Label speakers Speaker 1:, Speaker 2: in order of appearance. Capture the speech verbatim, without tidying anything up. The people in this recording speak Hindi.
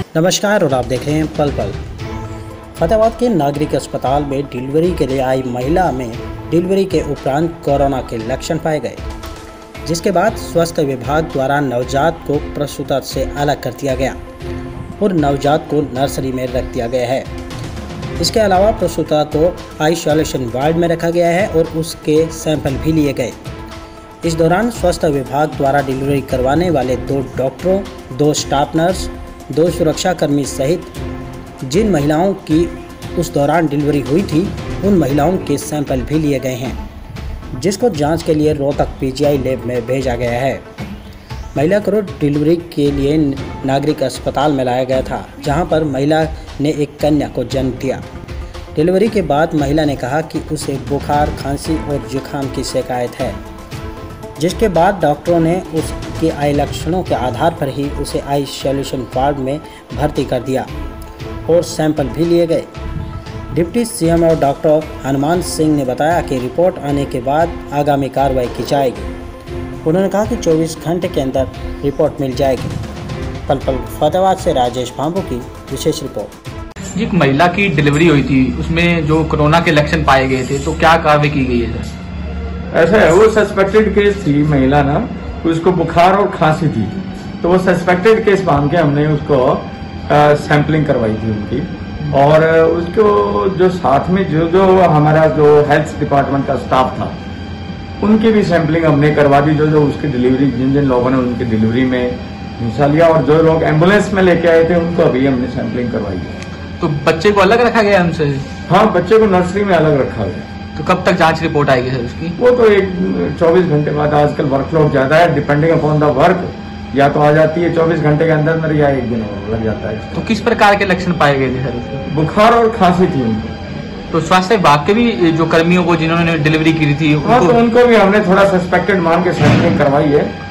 Speaker 1: नमस्कार और आप देख रहे हैं पल पल। फतेहाबाद के नागरिक अस्पताल में डिलीवरी के लिए आई महिला में डिलीवरी के उपरांत कोरोना के लक्षण पाए गए, जिसके बाद स्वास्थ्य विभाग द्वारा नवजात को प्रसूता से अलग कर दिया गया और नवजात को नर्सरी में रख दिया गया है। इसके अलावा प्रसूता को आइसोलेशन वार्ड में रखा गया है और उसके सैंपल भी लिए गए। इस दौरान स्वास्थ्य विभाग द्वारा डिलीवरी करवाने वाले दो डॉक्टरों, दो स्टाफ नर्स, दो सुरक्षाकर्मी सहित जिन महिलाओं की उस दौरान डिलीवरी हुई थी उन महिलाओं के सैंपल भी लिए गए हैं, जिसको जांच के लिए रोहतक पीजीआई लैब में भेजा गया है। महिला को डिलीवरी के लिए नागरिक अस्पताल में लाया गया था, जहां पर महिला ने एक कन्या को जन्म दिया। डिलीवरी के बाद महिला ने कहा कि उसे बुखार, खांसी और जुकाम की शिकायत है, जिसके बाद डॉक्टरों ने उसके आई लक्षणों के आधार पर ही उसे आइसोलेशन वार्ड में भर्ती कर दिया और सैंपल भी लिए गए। डिप्टी सीएम और डॉक्टर हनुमान सिंह ने बताया कि रिपोर्ट आने के बाद आगामी कार्रवाई की जाएगी। उन्होंने कहा कि चौबीस घंटे के अंदर रिपोर्ट मिल जाएगी। पल पल फतेहाबाद से राजेश भांबू की विशेष रिपोर्ट।
Speaker 2: एक महिला की डिलीवरी हुई थी, उसमें जो कोरोना के लक्षण पाए गए थे, तो क्या कार्रवाई की गई है सर?
Speaker 3: ऐसा है, वो सस्पेक्टेड केस थी महिला ना, उसको बुखार और खांसी थी, तो वो सस्पेक्टेड केस मान के हमने उसको सैंपलिंग करवाई थी उनकी। और उसको जो साथ में जो जो हमारा जो हेल्थ डिपार्टमेंट का स्टाफ था उनकी भी सैंपलिंग हमने करवा दी, जो जो उसकी डिलीवरी, जिन जिन लोगों ने उनकी डिलीवरी में हिस्सा लिया और जो लोग एम्बुलेंस में लेके आए थे उनको अभी हमने सैंपलिंग करवाई।
Speaker 2: तो बच्चे को अलग रखा गया हमसे?
Speaker 3: हाँ, बच्चे को नर्सरी में अलग रखा गया।
Speaker 2: तो कब तक जांच रिपोर्ट आएगी सर उसकी?
Speaker 3: वो तो एक चौबीस घंटे बाद, आजकल वर्कलोड ज्यादा है, डिपेंडिंग अपॉन द वर्क, या तो आ जाती है चौबीस घंटे के अंदर अंदर या एक दिन लग जाता है।
Speaker 2: तो किस प्रकार के लक्षण पाए गए थे सर उसके?
Speaker 3: बुखार और खांसी थी उनको।
Speaker 2: तो स्वास्थ्य विभाग के भी जो कर्मियों को जिन्होंने डिलीवरी की थी
Speaker 3: हाँ, तो उनको भी हमने थोड़ा सस्पेक्टेड मान के सैंपलिंग करवाई है।